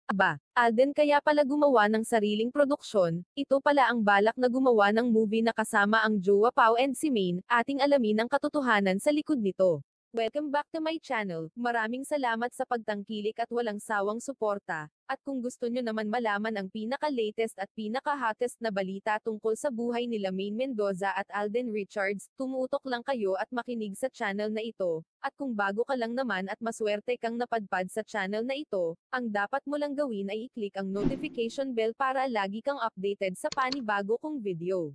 Aba, Alden kaya pala gumawa ng sariling produksyon, ito pala ang balak na gumawa ng movie na kasama ang Jowa Pao and si Maine, ating alamin ang katotohanan sa likod nito. Welcome back to my channel, maraming salamat sa pagtangkilik at walang sawang suporta, at kung gusto nyo naman malaman ang pinaka-latest at pinaka-hottest na balita tungkol sa buhay nila Maine Mendoza at Alden Richards, tumutok lang kayo at makinig sa channel na ito. At kung bago ka lang naman at maswerte kang napadpad sa channel na ito, ang dapat mo lang gawin ay i-click ang notification bell para lagi kang updated sa panibago kong video.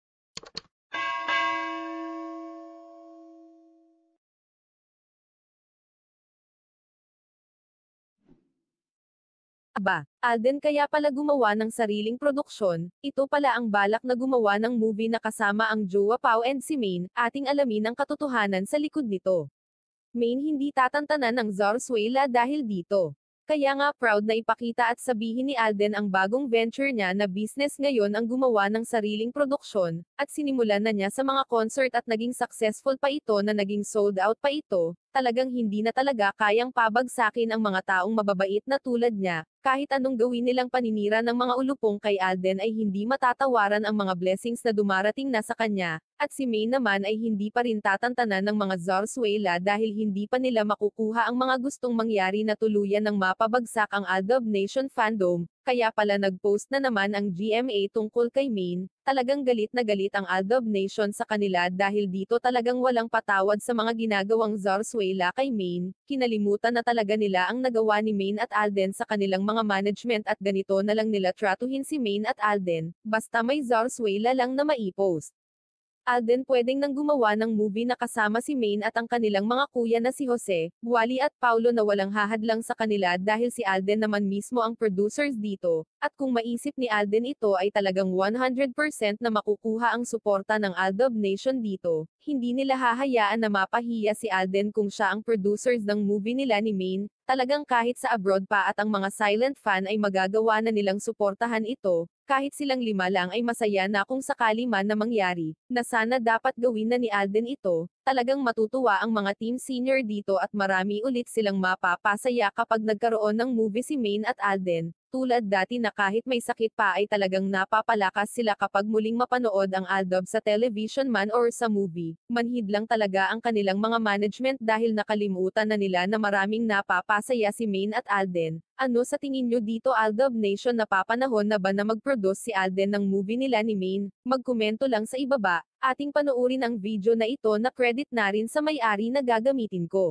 Aba, Alden kaya pala gumawa ng sariling produksyon, ito pala ang balak na gumawa ng movie na kasama ang Jowa Pao and si Maine, ating alamin ang katotohanan sa likod nito. Maine hindi tatantanan ng Zarzuela dahil dito. Kaya nga proud na ipakita at sabihin ni Alden ang bagong venture niya na business ngayon ang gumawa ng sariling produksyon, at sinimulan na niya sa mga concert at naging successful pa ito na naging sold out pa ito, talagang hindi na talaga kayang pabagsakin ang mga taong mababait na tulad niya, kahit anong gawin nilang paninira ng mga ulupong kay Alden ay hindi matatawaran ang mga blessings na dumarating na sa kanya, at si Maine naman ay hindi pa rin tatantanan ng mga Zarzuela dahil hindi pa nila makukuha ang mga gustong mangyari na tuluyan ng mapabagsak ang Aldab Nation fandom, kaya pala nag-post na naman ang GMA tungkol kay Maine, talagang galit na galit ang Aldab Nation sa kanila dahil dito talagang walang patawad sa mga ginagawang Zarzuela kay Maine, kinalimutan na talaga nila ang nagawa ni Maine at Alden sa kanilang mga management at ganito na lang nila tratuhin si Maine at Alden, basta may Zarzuela lang na maipost. Alden pwedeng nang gumawa ng movie na kasama si Maine at ang kanilang mga kuya na si Jose, Wally at Paulo na walang hahadlang sa kanila dahil si Alden naman mismo ang producers dito, at kung maisip ni Alden ito ay talagang 100% na makukuha ang suporta ng Aldab Nation dito, hindi nila hahayaan na mapahiya si Alden kung siya ang producers ng movie nila ni Maine, talagang kahit sa abroad pa at ang mga silent fan ay magagawa na nilang suportahan ito, kahit silang 5 lang ay masaya na kung sakali man na mangyari, na sana dapat gawin na ni Alden ito, talagang matutuwa ang mga team senior dito at marami ulit silang mapapasaya kapag nagkaroon ng movie si Maine at Alden, tulad dati na kahit may sakit pa ay talagang napapalakas sila kapag muling mapanood ang Aldab sa television man or sa movie, manhid lang talaga ang kanilang mga management dahil nakalimutan na nila na maraming napapasaya si Maine at Alden. Ano sa tingin nyo dito Aldab Nation, napapanahon na ba na mag-produce si Alden ng movie nila ni Maine? Magkomento lang sa ibaba, ating panoorin ang video na ito na credit na rin sa may-ari na gagamitin ko.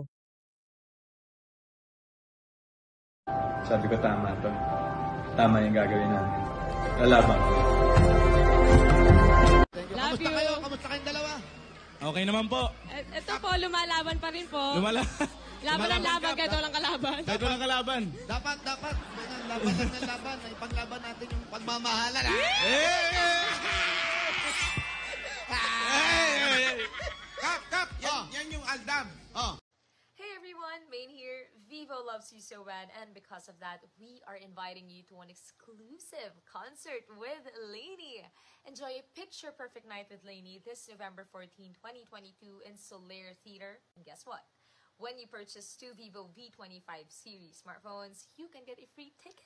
Sabi ko tama to. Tama yung gagawin namin. Lalaban. Love you. Kayo? Kamusta kayong dalawa? Okay naman po. Ito po, lumalaban pa rin po. Laban ang laban, kahit walang kalaban. Kahit walang kalaban. Dapat, laban lang ng laban. Ipaglaban natin yung pagmamahalan. Kap! Yan yung Aldab. Hey everyone, Maine here. Vivo loves you so bad, and because of that, we are inviting you to an exclusive concert with Lainey. Enjoy a picture-perfect night with Lainey this November 14, 2022 in Solaire Theater. And guess what? When you purchase 2 Vivo V25 series smartphones, you can get a free ticket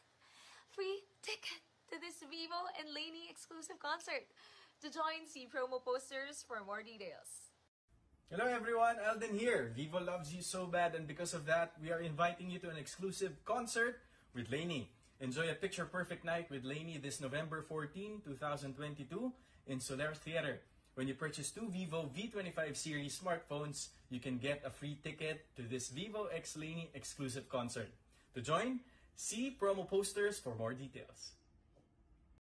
to this Vivo and Lainey exclusive concert. To join, see promo posters for more details. Hello everyone, Alden here. Vivo loves you so bad, and because of that, we are inviting you to an exclusive concert with Lainey. Enjoy a picture-perfect night with Lainey this November 14, 2022 in Solaire Theater. When you purchase 2 Vivo V25 series smartphones, you can get a free ticket to this Vivo X Lainey exclusive concert. To join, see promo posters for more details.